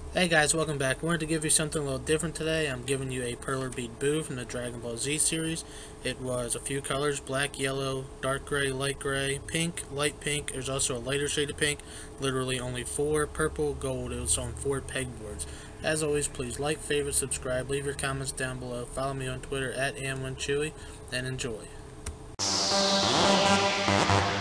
Hey guys, welcome back. Wanted to give you something a little different today. I'm giving you a Perler Bead Boo from the Dragon Ball Z series. It was a few colors: black, yellow, dark gray, light gray, pink, light pink. There's also a lighter shade of pink. Literally only 4: purple, gold. It was on 4 pegboards. As always, please like, favorite, subscribe, leave your comments down below. Follow me on Twitter at am1chewy, and enjoy.